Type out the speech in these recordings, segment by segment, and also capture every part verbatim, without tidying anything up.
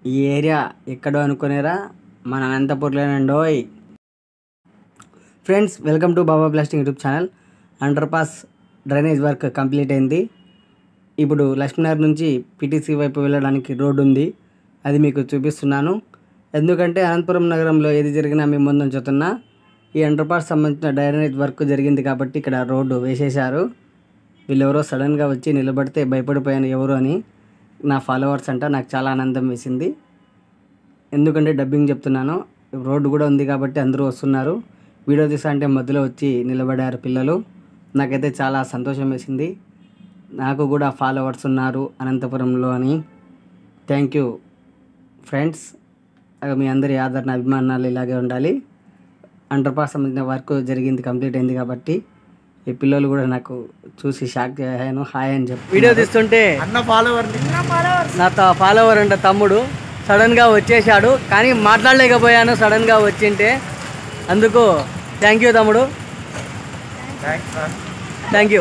ఈ ఏరియా ఎక్కడో అనుకునేరా మన అనంతపూర్లోనండోయ్. Friends, welcome to Baba plastering YouTube channel. Underpass drainage work complete అయింది. ఇప్పుడు లక్ష్మీనగర్ నుంచి పీటీసీ వైపు వెళ్ళడానికి రోడ్డు ఉంది, అది మీకు చూపిస్తున్నాను. ఎందుకంటే అనంతపురం నగరంలో ఏది జరిగినా మీ ముందు ఉంచుతున్నా. ఈ అండర్ పాస్ సంబంధించిన డ్రైనేజ్ వర్క్ జరిగింది కాబట్టి ఇక్కడ రోడ్డు వేసేశారు. వీళ్ళెవరో సడన్గా వచ్చి నిలబడితే భయపడిపోయాను ఎవరు అని. నా ఫాలోవర్స్ అంట. నాకు చాలా ఆనందం వేసింది, ఎందుకంటే డబ్బింగ్ చెప్తున్నాను. రోడ్డు కూడా ఉంది కాబట్టి అందరూ వస్తున్నారు. వీడియో తీసా అంటే మధ్యలో వచ్చి నిలబడారు పిల్లలు. నాకైతే చాలా సంతోషం వేసింది. నాకు కూడా ఫాలోవర్స్ ఉన్నారు అనంతపురంలో అని. Thank you friends. మీ అందరి ఆదరణ అభిమానాలు ఇలాగే ఉండాలి. అండర్ పాస్ సంబంధించిన వర్క్ జరిగింది, కంప్లీట్ అయింది కాబట్టి ఈ పిల్లలు కూడా నాకు చూసి షాక్ అయ్యాను. హాయ్ అని చెప్పి వీడియో తీస్తుంటే అన్న ఫాలోవర్ నా ఫాలోవర్ అంటే తమ్ముడు సడన్గా వచ్చేసాడు, కానీ మాట్లాడలేకపోయాను సడన్గా వచ్చింటే. అందుకు థ్యాంక్ యూ తమ్ముడు, థ్యాంక్ యూ.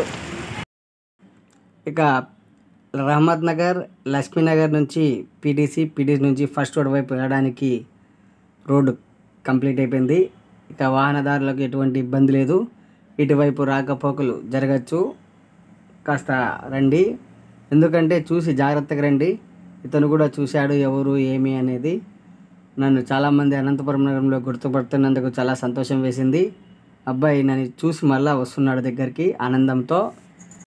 ఇక రహమత్ నగర్, లక్ష్మీ నగర్ నుంచి పీటీసీ, పీటీసీ నుంచి ఫస్ట్ రోడ్ వైపు వెళ్ళడానికి రోడ్డు కంప్లీట్ అయిపోయింది. ఇక వాహనదారులకు ఎటువంటి ఇబ్బంది లేదు. ఇటువైపు రాకపోకలు జరగచ్చు. కాస్త రండి, ఎందుకంటే చూసి జాగ్రత్తగా రండి. ఇతను కూడా చూశాడు ఎవరు ఏమి అనేది. నన్ను చాలామంది అనంతపురం నగరంలో గుర్తుపడుతున్నందుకు చాలా సంతోషం వేసింది. అబ్బాయి నన్ను చూసి మళ్ళీ వస్తున్నాడు దగ్గరికి ఆనందంతో.